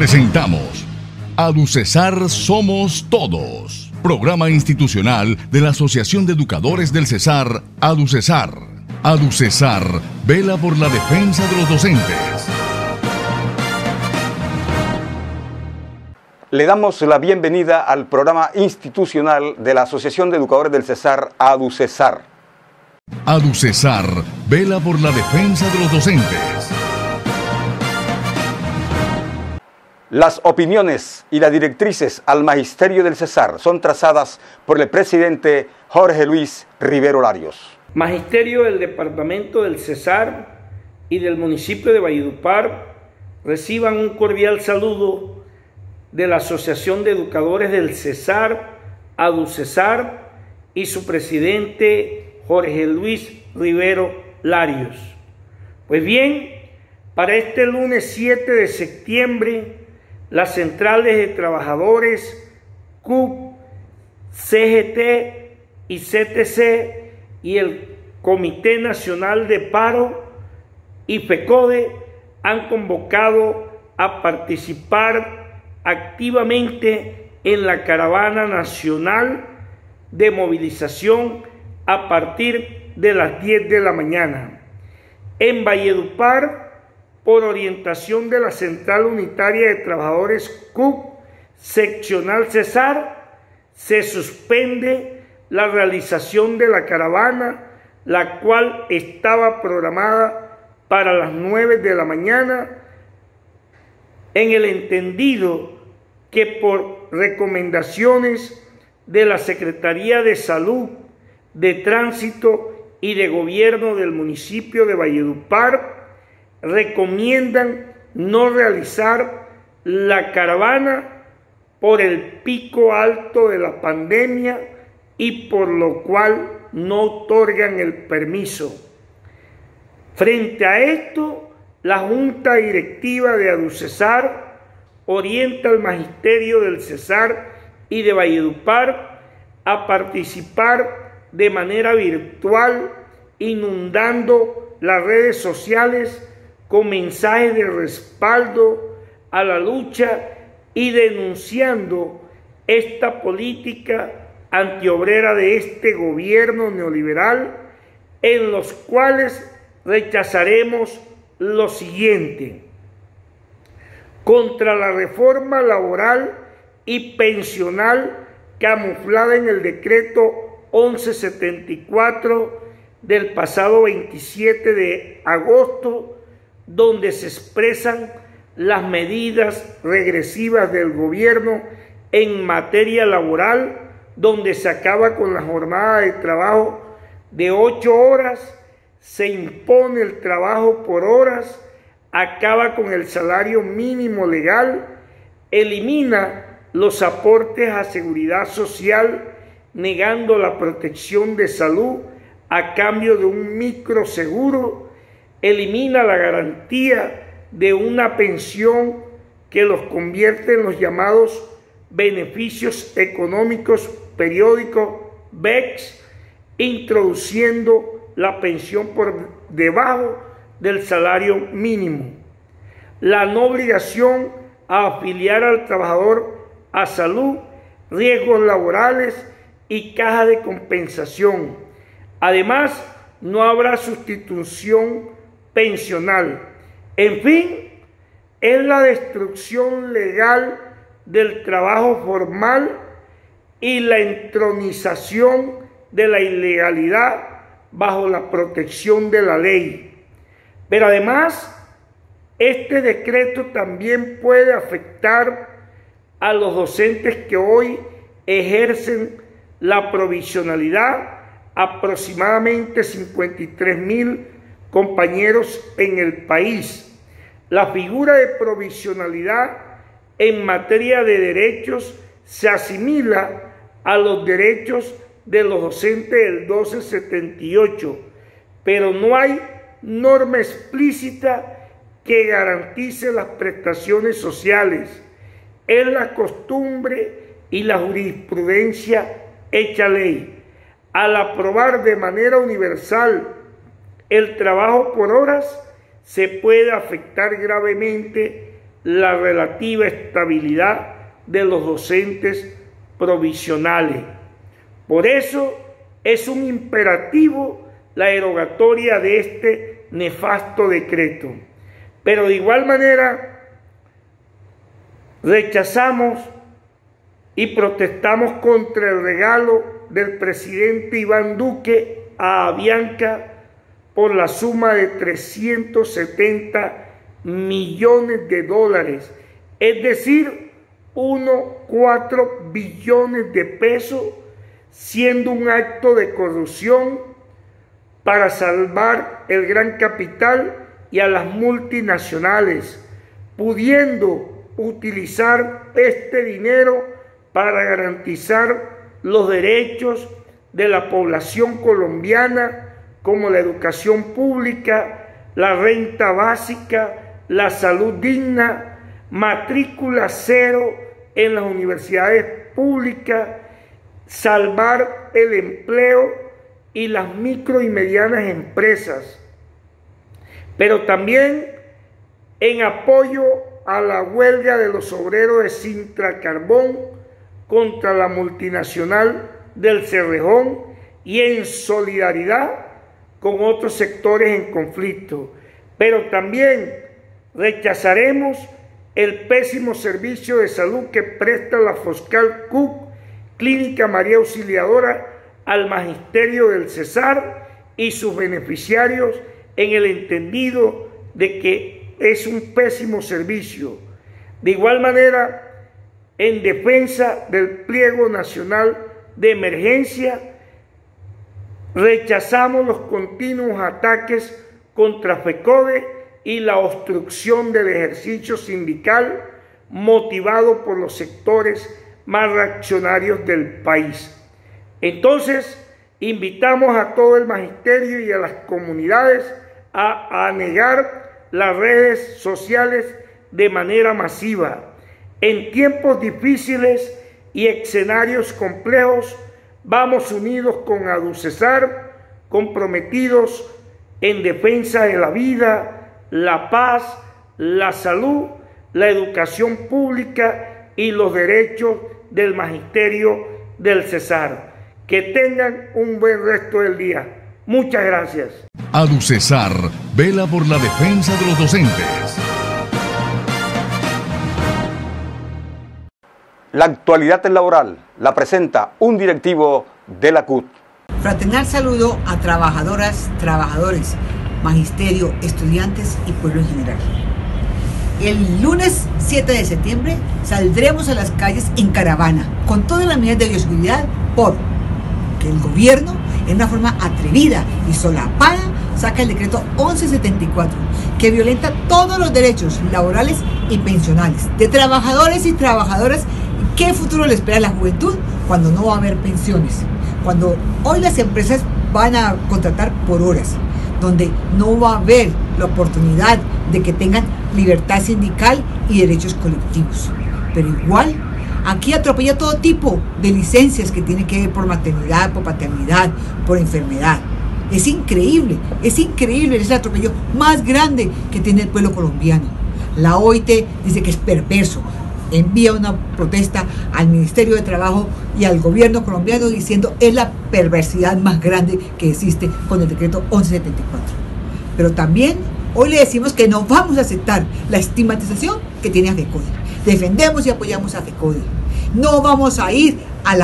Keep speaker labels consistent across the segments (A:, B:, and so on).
A: Presentamos AduCesar Somos Todos, programa institucional de la Asociación de Educadores del Cesar, AduCesar. AduCesar vela por la defensa de los docentes.
B: Le damos la bienvenida al programa institucional de la Asociación de Educadores del Cesar, AduCesar.
A: AduCesar vela por la defensa de los docentes.
B: Las opiniones y las directrices al magisterio del Cesar son trazadas por el presidente Jorge Luis Rivero Larios.
C: Magisterio del Departamento del Cesar y del municipio de Valledupar reciban un cordial saludo de la Asociación de Educadores del Cesar, AduCesar, y su presidente Jorge Luis Rivero Larios. Pues bien, para este lunes 7 de septiembre, las centrales de trabajadores CUP, CGT y CTC y el Comité Nacional de Paro y FECODE han convocado a participar activamente en la caravana nacional de movilización a partir de las 10 de la mañana. En Valledupar, por orientación de la Central Unitaria de Trabajadores CUP, seccional Cesar, se suspende la realización de la caravana, la cual estaba programada para las 9 de la mañana, en el entendido que por recomendaciones de la Secretaría de Salud, de Tránsito y de Gobierno del municipio de Valledupar, recomiendan no realizar la caravana por el pico alto de la pandemia y por lo cual no otorgan el permiso. Frente a esto, la Junta Directiva de AduCesar orienta al Magisterio del Cesar y de Valledupar a participar de manera virtual, inundando las redes sociales con mensajes de respaldo a la lucha y denunciando esta política antiobrera de este gobierno neoliberal, en los cuales rechazaremos lo siguiente: contra la reforma laboral y pensional camuflada en el decreto 1174 del pasado 27 de agosto, donde se expresan las medidas regresivas del gobierno en materia laboral, donde se acaba con la jornada de trabajo de 8 horas, se impone el trabajo por horas, acaba con el salario mínimo legal, elimina los aportes a seguridad social, negando la protección de salud a cambio de un microseguro, elimina la garantía de una pensión que los convierte en los llamados beneficios económicos periódicos BEPS, introduciendo la pensión por debajo del salario mínimo, la no obligación a afiliar al trabajador a salud, riesgos laborales y caja de compensación. Además, no habrá sustitución pensional. En fin, es la destrucción legal del trabajo formal y la entronización de la ilegalidad bajo la protección de la ley. Pero además, este decreto también puede afectar a los docentes que hoy ejercen la provisionalidad, aproximadamente 53,000 compañeros en el país. La figura de provisionalidad en materia de derechos se asimila a los derechos de los docentes del 1278, pero no hay norma explícita que garantice las prestaciones sociales. Es la costumbre y la jurisprudencia hecha ley. Al aprobar de manera universal el trabajo por horas, se puede afectar gravemente la relativa estabilidad de los docentes provisionales. Por eso es un imperativo la derogatoria de este nefasto decreto. Pero de igual manera rechazamos y protestamos contra el regalo del presidente Iván Duque a Avianca por la suma de 370 millones de dólares, es decir, 1,4 billones de pesos, siendo un acto de corrupción para salvar el gran capital y a las multinacionales, pudiendo utilizar este dinero para garantizar los derechos de la población colombiana, como la educación pública, la renta básica, la salud digna, matrícula cero en las universidades públicas, salvar el empleo y las micro y medianas empresas, pero también en apoyo a la huelga de los obreros de Sintra Carbón contra la multinacional del Cerrejón y en solidaridad con otros sectores en conflicto. Pero también rechazaremos el pésimo servicio de salud que presta la Foscal Cook, Clínica María Auxiliadora, al magisterio del Cesar y sus beneficiarios, en el entendido de que es un pésimo servicio. De igual manera, en defensa del pliego nacional de emergencia, rechazamos los continuos ataques contra FECODE y la obstrucción del ejercicio sindical motivado por los sectores más reaccionarios del país. Entonces, invitamos a todo el magisterio y a las comunidades a negar las redes sociales de manera masiva. En tiempos difíciles y escenarios complejos, vamos unidos con ADUCESAR, comprometidos en defensa de la vida, la paz, la salud, la educación pública y los derechos del magisterio del Cesar. Que tengan un buen resto del día. Muchas gracias.
A: ADUCESAR vela por la defensa de los docentes.
B: La actualidad laboral la presenta un directivo de la CUT.
D: Fraternal saludo a trabajadoras, trabajadores, magisterio, estudiantes y pueblo en general. El lunes 7 de septiembre saldremos a las calles en caravana con todas las medidas de bioseguridad porque el gobierno, en una forma atrevida y solapada, saca el decreto 1174 que violenta todos los derechos laborales y pensionales de trabajadores y trabajadoras. ¿Qué futuro le espera a la juventud cuando no va a haber pensiones? Cuando hoy las empresas van a contratar por horas, donde no va a haber la oportunidad de que tengan libertad sindical y derechos colectivos. Pero igual, aquí atropella todo tipo de licencias que tienen que ver por maternidad, por paternidad, por enfermedad. Es increíble, es el atropello más grande que tiene el pueblo colombiano. La OIT dice que es perverso. Envía una protesta al Ministerio de Trabajo y al gobierno colombiano diciendo es la perversidad más grande que existe con el decreto 1174. Pero también hoy le decimos que no vamos a aceptar la estigmatización que tiene a FECODE. Defendemos y apoyamos a FECODE. No vamos a ir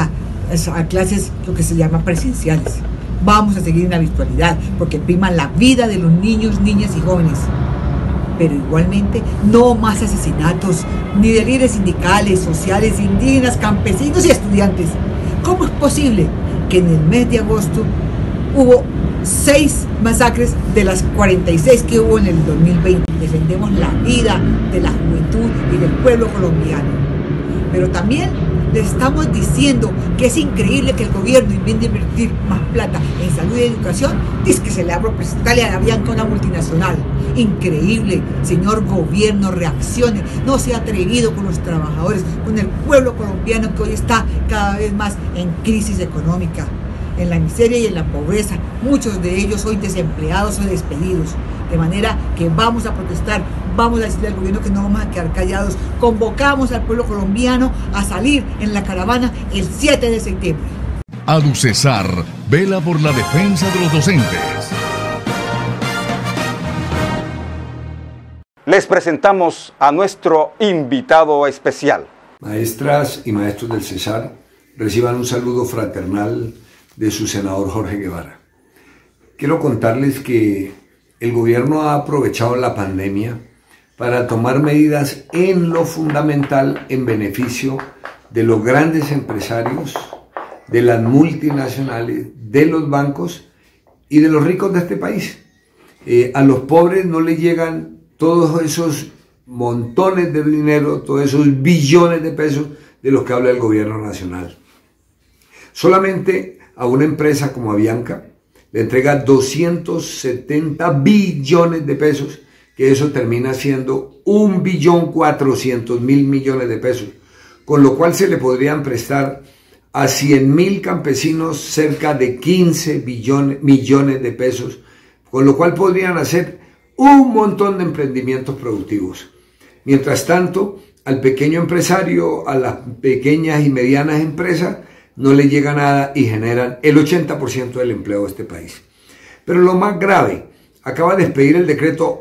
D: a clases, lo que se llama presenciales. Vamos a seguir en la virtualidad porque prima la vida de los niños, niñas y jóvenes. Pero igualmente no más asesinatos, ni de líderes sindicales, sociales, indígenas, campesinos y estudiantes. ¿Cómo es posible que en el mes de agosto hubo 6 masacres de las 46 que hubo en el 2020? Defendemos la vida de la juventud y del pueblo colombiano. Pero también les estamos diciendo que es increíble que el gobierno, en vez de invertir más plata en salud y educación, dice que se le va a prestarle a Avianca una multinacional. Increíble, señor gobierno, reaccione, no sea atrevido con los trabajadores, con el pueblo colombiano que hoy está cada vez más en crisis económica, en la miseria y en la pobreza, muchos de ellos hoy desempleados o despedidos, de manera que vamos a protestar vamos a decirle al gobierno que no vamos a quedar callados. Convocamos al pueblo colombiano a salir en la caravana el 7 de septiembre.
A: ADUCESAR vela por la defensa de los docentes.
B: Les presentamos a nuestro invitado especial.
E: Maestras y maestros del Cesar, reciban un saludo fraternal de su senador Jorge Guevara. Quiero contarles que el gobierno ha aprovechado la pandemia para tomar medidas en lo fundamental en beneficio de los grandes empresarios, de las multinacionales, de los bancos y de los ricos de este país. A los pobres no les llegan todos esos montones de dinero, todos esos billones de pesos de los que habla el gobierno nacional. Solamente a una empresa como Avianca le entrega 270 billones de pesos, que eso termina siendo 1.400.000 millones de pesos, con lo cual se le podrían prestar a 100.000 campesinos cerca de 15 millones de pesos, con lo cual podrían hacer un montón de emprendimientos productivos. Mientras tanto, al pequeño empresario, a las pequeñas y medianas empresas, no le llega nada y generan el 80% del empleo de este país. Pero lo más grave, acaba de expedir el decreto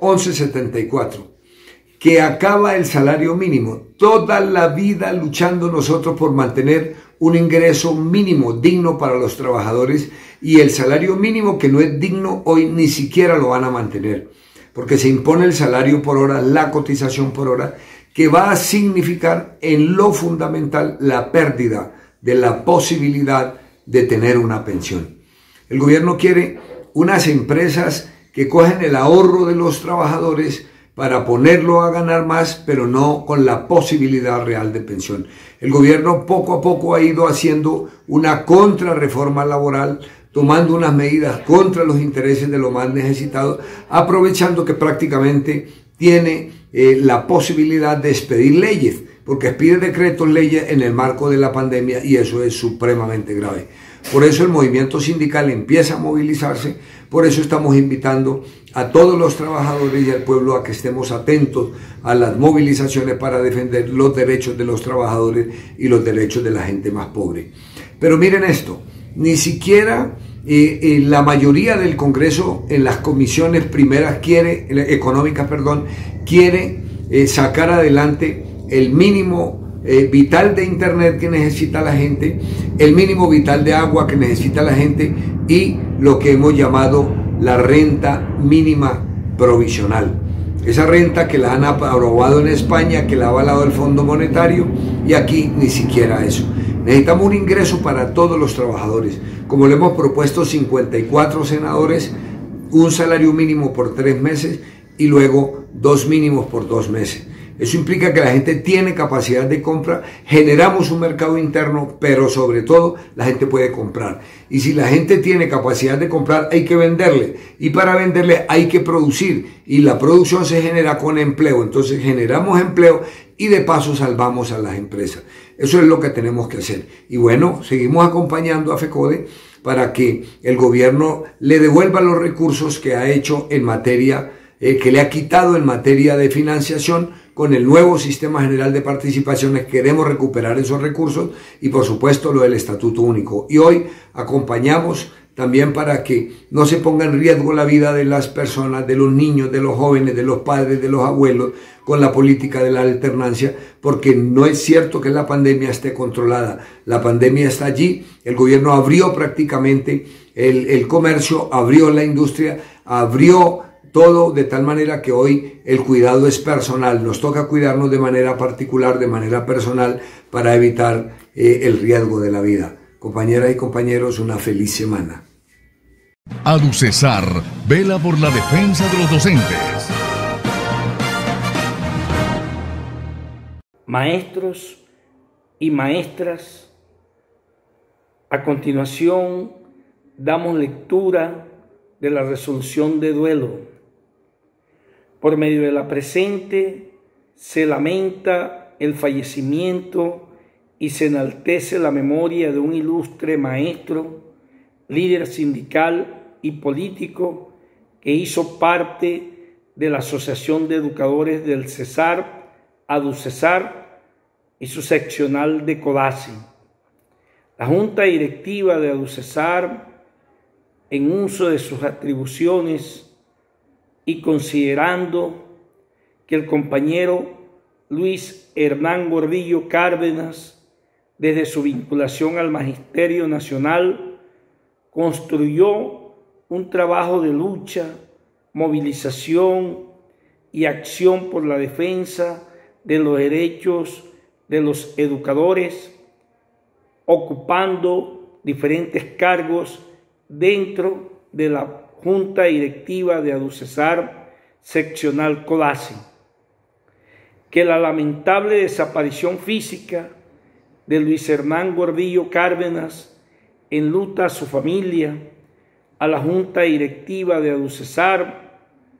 E: 1174, que acaba el salario mínimo. Toda la vida luchando nosotros por mantener un ingreso mínimo digno para los trabajadores, y el salario mínimo que no es digno hoy ni siquiera lo van a mantener, porque se impone el salario por hora, la cotización por hora, que va a significar en lo fundamental la pérdida de la posibilidad de tener una pensión. El gobierno quiere unas empresas que cogen el ahorro de los trabajadores para ponerlo a ganar más, pero no con la posibilidad real de pensión. El gobierno poco a poco ha ido haciendo una contrarreforma laboral, tomando unas medidas contra los intereses de los más necesitados, aprovechando que prácticamente tiene la posibilidad de expedir leyes, porque expide decretos, leyes en el marco de la pandemia, y eso es supremamente grave. Por eso el movimiento sindical empieza a movilizarse, por eso estamos invitando a todos los trabajadores y al pueblo a que estemos atentos a las movilizaciones para defender los derechos de los trabajadores y los derechos de la gente más pobre. Pero miren esto, ni siquiera la mayoría del Congreso en las comisiones primeras económicas quiere sacar adelante el mínimo vital de internet que necesita la gente, el mínimo vital de agua que necesita la gente y lo que hemos llamado la renta mínima provisional. Esa renta que la han aprobado en España, que la ha avalado el Fondo Monetario, y aquí ni siquiera eso. Necesitamos un ingreso para todos los trabajadores, como le hemos propuesto 54 senadores, un salario mínimo por 3 meses y luego 2 mínimos por 2 meses. Eso implica que la gente tiene capacidad de compra, generamos un mercado interno, pero sobre todo la gente puede comprar. Y si la gente tiene capacidad de comprar, hay que venderle. Y para venderle hay que producir. Y la producción se genera con empleo. Entonces generamos empleo y de paso salvamos a las empresas. Eso es lo que tenemos que hacer. Y bueno, seguimos acompañando a FECODE para que el gobierno le devuelva los recursos que ha hecho en materia, que le ha quitado en materia de financiación. Con el nuevo sistema general de participaciones queremos recuperar esos recursos y por supuesto lo del Estatuto Único. Y hoy acompañamos también para que no se ponga en riesgo la vida de las personas, de los niños, de los jóvenes, de los padres, de los abuelos, con la política de la alternancia, porque no es cierto que la pandemia esté controlada. La pandemia está allí, el gobierno abrió prácticamente el comercio, abrió la industria, abrió todo de tal manera que hoy el cuidado es personal. Nos toca cuidarnos de manera particular, de manera personal, para evitar el riesgo de la vida. Compañeras y compañeros, una feliz semana.
A: ADUCESAR vela por la defensa de los docentes.
C: Maestros y maestras, a continuación damos lectura de la resolución de duelo. Por medio de la presente se lamenta el fallecimiento y se enaltece la memoria de un ilustre maestro, líder sindical y político que hizo parte de la Asociación de Educadores del Cesar, ADUCESAR, y su seccional de CODACI. La Junta Directiva de ADUCESAR, en uso de sus atribuciones y considerando que el compañero Luis Hernán Gordillo Cárdenas, desde su vinculación al Magisterio Nacional, construyó un trabajo de lucha, movilización y acción por la defensa de los derechos de los educadores, ocupando diferentes cargos dentro de la Junta Directiva de ADUCESAR seccional CODACI. Que la lamentable desaparición física de Luis Hernán Gordillo Cárdenas enluta a su familia, a la Junta Directiva de ADUCESAR,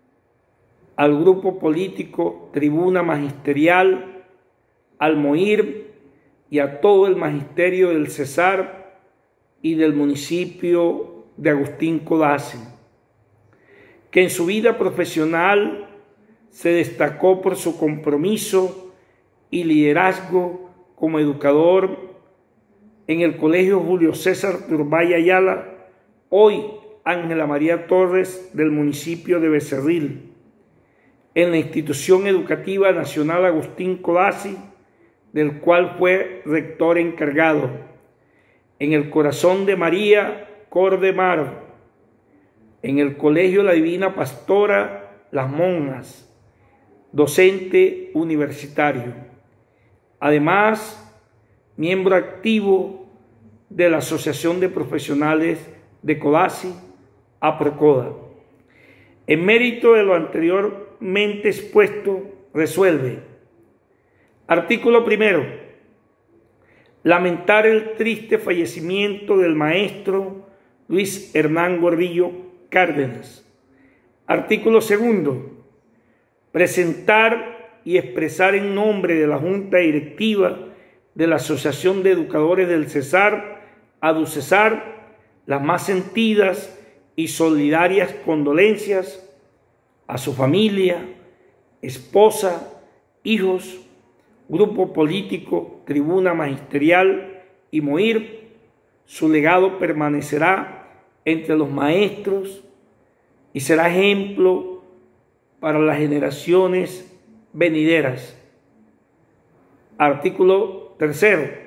C: al grupo político Tribuna Magisterial, al MOIR y a todo el magisterio del Cesar y del municipio de Agustín Codazzi, que en su vida profesional se destacó por su compromiso y liderazgo como educador en el Colegio Julio César Turbay Ayala, hoy Ángela María Torres del municipio de Becerril, en la Institución Educativa Nacional Agustín Codazzi, del cual fue rector encargado, en el Corazón de María Cor de Mar, en el Colegio La Divina Pastora Las Monjas, docente universitario. Además, miembro activo de la Asociación de Profesionales de CODACI, APROCODA. En mérito de lo anteriormente expuesto, resuelve. Artículo 1. Lamentar el triste fallecimiento del maestro Luis Hernán Gordillo Cárdenas. Artículo 2. Presentar y expresar en nombre de la Junta Directiva de la Asociación de Educadores del Cesar, ADUCESAR, las más sentidas y solidarias condolencias a su familia, esposa, hijos, grupo político, tribuna magisterial y MOIR. Su legado permanecerá entre los maestros y será ejemplo para las generaciones venideras. Artículo 3.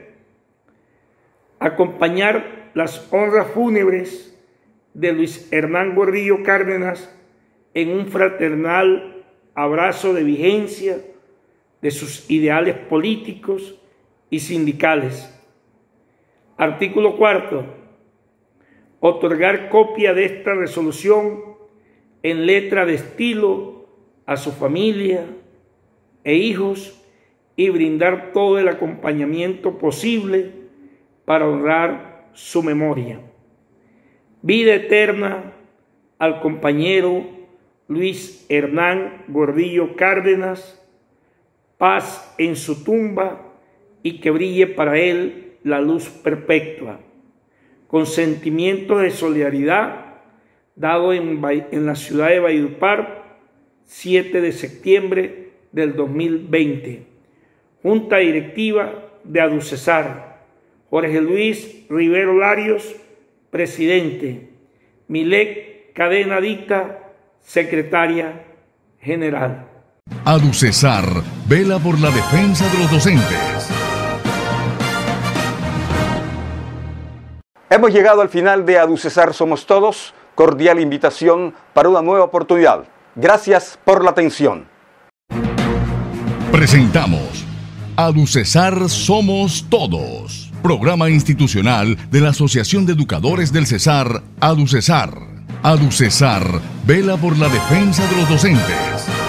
C: Acompañar las honras fúnebres de Luis Hernán Gordillo Cárdenas en un fraternal abrazo de vigencia de sus ideales políticos y sindicales. Artículo 4. Otorgar copia de esta resolución en letra de estilo a su familia e hijos y brindar todo el acompañamiento posible para honrar su memoria. Vida eterna al compañero Luis Hernán Gordillo Cárdenas, paz en su tumba y que brille para él la luz perpetua. Con sentimientos de solidaridad, dado en la ciudad de Valledupar, 7 de septiembre del 2020. Junta Directiva de ADUCESAR. Jorge Luis Rivero Larios, presidente. Milek Cadena Dicta, secretaria general.
A: ADUCESAR vela por la defensa de los docentes.
B: Hemos llegado al final de ADUCESAR Somos Todos. Cordial invitación para una nueva oportunidad. Gracias por la atención.
A: Presentamos ADUCESAR Somos Todos, programa institucional de la Asociación de Educadores del Cesar, ADUCESAR. ADUCESAR vela por la defensa de los docentes.